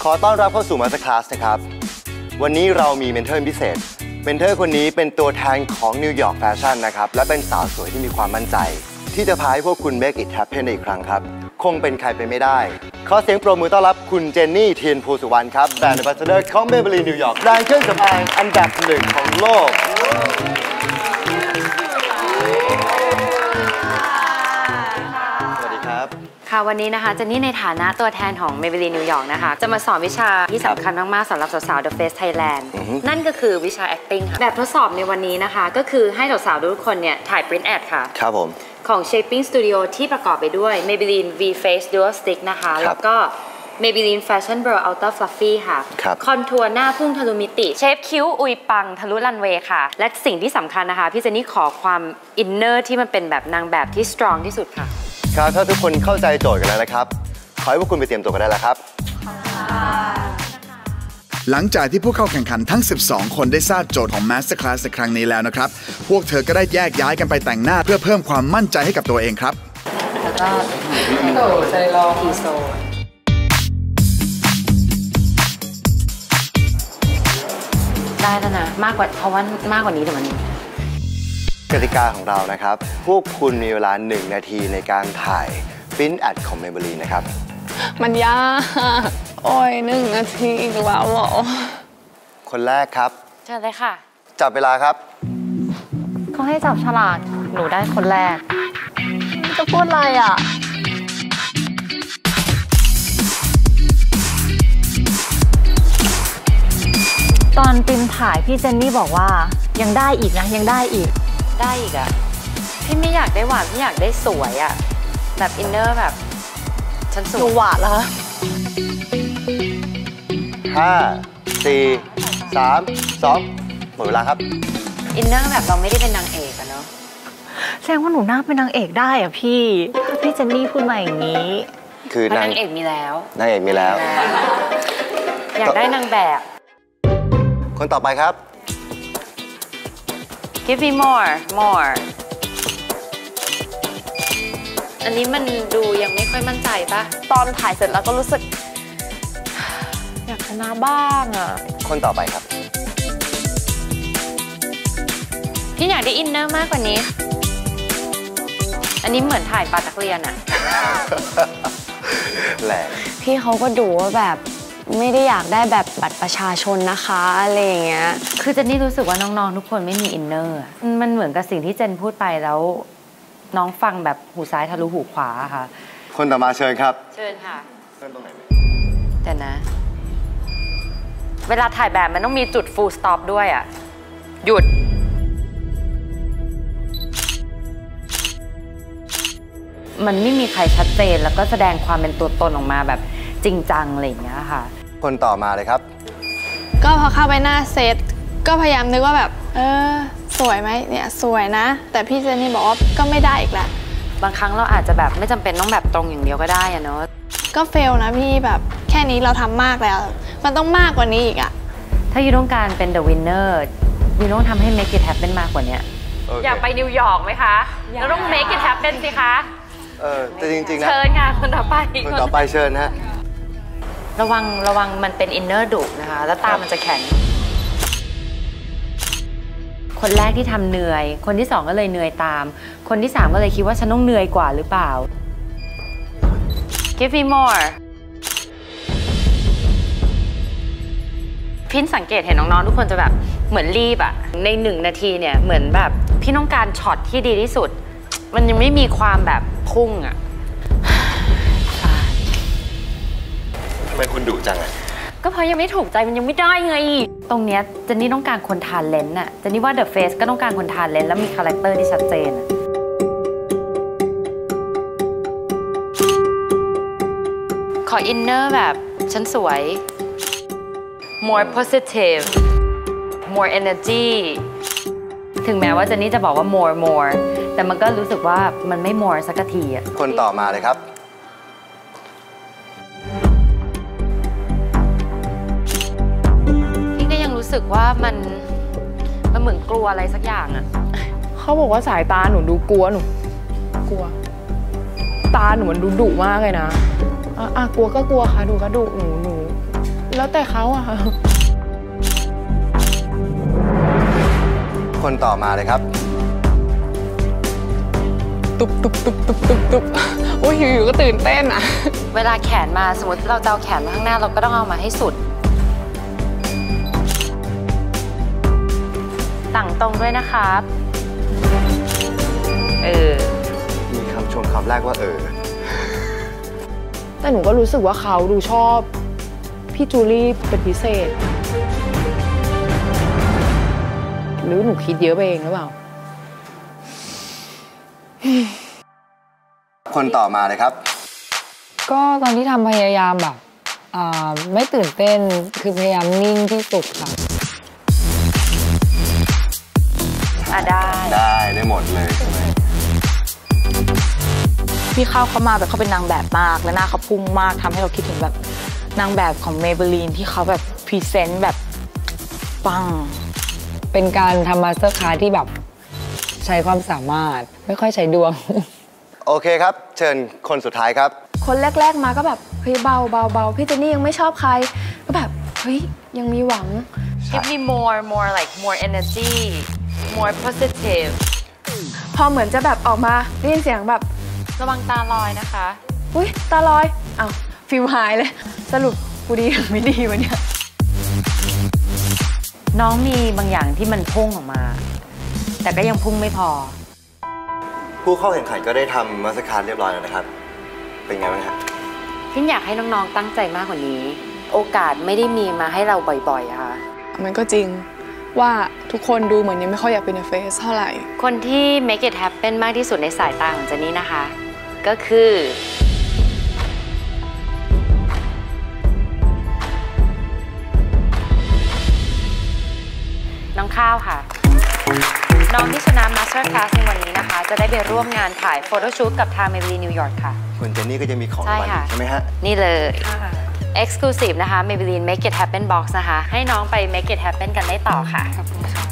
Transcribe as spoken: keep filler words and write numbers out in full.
อต้อนรับเข้าสู่ Master Class นะครับวันนี้เรามีเมนเทอร์พิเศษเมนเทอร์คนนี้เป็นตัวแทนของนิวยอร์กแฟชั่นนะครับและเป็นสาวสวยที่มีความมั่นใจที่จะพาให้พวกคุณ make it happen ได้อีกครั้งครับคงเป็นใครไปไม่ได้ขอเสียงปรบมือต้อนรับคุณเจนนี่เทียนภูสุวรรณครับแบรนด์ Ambassador ของ Maybelline นิวยอร์กแบรนด์เครื่องสำอางอันดับหนึ่งของโลกสวัสดีครับค่ะวันนี้นะคะเจนนี่ในฐานะตัวแทนของ Maybelline นิวยอร์กนะคะจะมาสอนวิชาที่สำคัญมากๆสำหรับสาวๆ The Face Thailand นั่นก็คือวิชา acting ค่ะแบบทดสอบในวันนี้นะคะก็คือให้สาวๆทุกคนเนี่ยถ่าย print ad ค่ะครับผมของ Shaping Studio ที่ประกอบไปด้วย Maybelline V Face Dual Stick นะคะแล้วก็ Maybelline Fashion Brow Ultra Fluffy ค่ะคอนทัวร์หน้าพุ่งทะลุมิติเชฟคิ้วอุยปังทะลุรันเวย์ค่ะและสิ่งที่สำคัญนะคะพี่เจนนี่ขอความอินเนอร์ที่มันเป็นแบบนางแบบที่ strong ที่สุดค่ะครับถ้าทุกคนเข้าใจโจทย์กันแล้วนะครับขอให้พวกคุณไปเตรียมตัวกันได้แล้วครับหลังจากที่ผู้เข้าแข่งขันทั้งสิบสองคนได้ทราบโจทย์ของ Master Class ในครั้งนี้แล้วนะครับพวกเธอก็ได้แยกย้ายกันไปแต่งหน้าเพื่อเพิ่มความมั่นใจให้กับตัวเองครับแล้วก็โตใจรอทีโซได้แล้วนะมากกว่าเพราะว่ามากกว่านี้เดี๋ยวมันกติกาของเรานะครับพวกคุณมีเวลาหนึ่งนาทีในการถ่ายพิมพ์แอดของ Maybelline นะครับมันยากโอ้ยหนึ่งนาทีอีกแล้วเหรอคนแรกครับเชิญเลยค่ะจับเวลาครับเขาให้จับฉลากหนูได้คนแรกจะพูดอะไรอ่ะตอนปิมถ่ายพี่เจนนี่บอกว่ายังได้อีกนะยังได้อีกได้อีกอะพี่ไม่อยากได้หวานพี่อยากได้สวยอะแบบอินเนอร์แบบฉันสวยหนูหวานเหรอห้าสี่สามสองหมดเวลาครับอินเนอร์แบบเราไม่ได้เป็นนางเอกอะเนาะแสดงว่าหนูน่าเป็นนางเอกได้อะพี่พี่เจนนี่พูดมาอย่างนี้คือนางเอกมีแล้วนางเอกมีแล้วอยากได้นางแบบคนต่อไปครับ Give me more more อันนี้มันดูยังไม่ค่อยมั่นใจปะตอนถ่ายเสร็จแล้วก็รู้สึกอยากชนะบ้างอ่ะคนต่อไปครับพี่อยากได้อินเนอร์มากกว่านี้อันนี้เหมือนถ่ายปาตักเรียนอ่ะแหละพี่เขาก็ดูว่าแบบไม่ได้อยากได้แบบบัตรประชาชนนะคะอะไรอย่างเงี้ยคือเจนนี่รู้สึกว่าน้องๆทุกคนไม่มีอินเนอร์มันเหมือนกับสิ่งที่เจนพูดไปแล้วน้องฟังแบบหูซ้ายทะลุหูขวาค่ะคนต่อมาเชิญครับเชิญค่ะเชิญตรงไหนแต่นะเวลาถ่ายแบบมันต้องมีจุด full stop ด้วยอ่ะหยุดมันไม่มีใครชัดเจนแล้วก็แสดงความเป็นตัวตนออกมาแบบจริงจังอะไรอย่างเงี้ยค่ะคนต่อมาเลยครับก็พอเข้าไปหน้าเซตก็พยายามนึกว่าแบบเออสวยไหมเนี่ยสวยนะแต่พี่เจนนี่บอกว่าก็ไม่ได้อีกแล้วบางครั้งเราอาจจะแบบไม่จำเป็นต้องแบบตรงอย่างเดียวก็ได้อะเนาะก็เฟลนะพี่แบบแค่นี้เราทำมากแล้วมันต้องมากกว่านี้อีกอะถ้ายูต้องการเป็น the winner ยูต้องทำให้ make it happen มากกว่านี้อยากไปนิวยอร์กไหมคะเราต้อง make it happen สิคะเออแต่จริงๆนะเชิญค่ะคนต่อไปคนต่อไปเชิญฮะระวังระวังมันเป็นอินเนอร์ดุนะคะแล้วตามันจะแข็งคนแรกที่ทำเหนื่อยคนที่สองก็เลยเหนื่อยตามคนที่สามก็เลยคิดว่าฉันต้องเหนื่อยกว่าหรือเปล่า Give me more พินสังเกตเห็นน้องๆทุกคนจะแบบเหมือนรีบอะในหนึ่งนาทีเนี่ยเหมือนแบบพี่ต้องการช็อตที่ดีที่สุดมันยังไม่มีความแบบพุ่งอะทำไมคุณดุจังอะก็เพราะยังไม่ถูกใจมันยังไม่ได้ไงตรงเนี้ยเจนนี่ต้องการคนทานเลนส์อะเจนนี่ว่า The Face ก็ต้องการคนทานเลนส์แล้วมีคาแรคเตอร์ที่ชัดเจนขออินเนอร์แบบฉันสวย more positive more energy ถึงแม้ว่าเจนนี่จะบอกว่า more more แต่มันก็รู้สึกว่ามันไม่ more สักทีอะคนต่อมาเลยครับรู้สึกว่ามันมันเหมือนกลัวอะไรสักอย่างอะเขาบอกว่าสายตาหนูดูกลัวหนูกลัวตาหนูมันดูดุมากเลยนะอ่ะกลัวก็กลัวค่ะดูก็ดุหนูหนูแล้วแต่เขาอะค่ะคนต่อมาเลยครับตุบตุบตุบตุบตุบตุบโอ้ยอยู่ๆก็ตื่นเต้นอะเวลาแขนมาสมมติเราจะเอาแขนมาข้างหน้าเราก็ต้องเอามาให้สุดต่างตรงด้วยนะครับเออมีคำชมคำแรกว่าเออแต่หนูก็รู้สึกว่าเขาดูชอบพี่จูลี่เป็นพิเศษหรือหนูคิดเยอะไปเองหรือเปล่าคนต่อมาเลยครับก็ตอนที่ทำพยายามแบบไม่ตื่นเต้นคือพยายามนิ่งที่สุดค่ะอ่ะได้ได้ได้หมดเลยใช่ไหมพี่เข้าเขามาแบบเขาเป็นนางแบบมากและหน้าเขาพุ่งมากทำให้เราคิดถึงแบบนางแบบของ Maybelline ที่เขาแบบพรีเซนต์แบบปังเป็นการทำมาสเตอร์คลาสที่แบบใช้ความสามารถไม่ค่อยใช้ดวงโอเคครับเชิญคนสุดท้ายครับคนแรกๆมาก็แบบเฮ้ยเบาเบาเบาพี่เจนนี่ยังไม่ชอบใครก็แบบเฮ้ยยังมีหวัง Give me more more like more energy more positive พอเหมือนจะแบบออกมาได้ยินเสียงแบบระวังตาลอยนะคะอุ้ยตาลอยอ้าวฟิลหายเลยสรุปกูดีหรือไม่ดีวะเนี่ยน้องมีบางอย่างที่มันพุ่งออกมาแต่ก็ยังพุ่งไม่พอผู้เข้าแข่งขันก็ได้ทำมาสคาร์เรียบร้อยแล้วนะครับเป็นไงบ้างครับพี่อยากให้น้องๆตั้งใจมากกว่านี้โอกาสไม่ได้มีมาให้เราบ่อยๆอะค่ะมันก็จริงว่าทุกคนดูเหมือนยังไม่ค่อยอยากเป็นในเฟซเท่าไหร่คนที่ make it happen มากที่สุดในสายตาของเจนนี่นะคะก็คือน้องข้าวค่ะน้องที่ชนะ Master Class ในวันนี้นะคะจะได้ไปร่วมงานถ่ายโฟโต้ชูตกับทาง Maybelline New York ค่ะคุณเจนนี่ก็จะมีของรางวัลใช่ไหมฮะนี่เลย Exclusive นะคะ Maybelline Make It Happen Box นะคะให้น้องไป Make It Happen กันได้ต่อค่ะขอบคุณค่ะ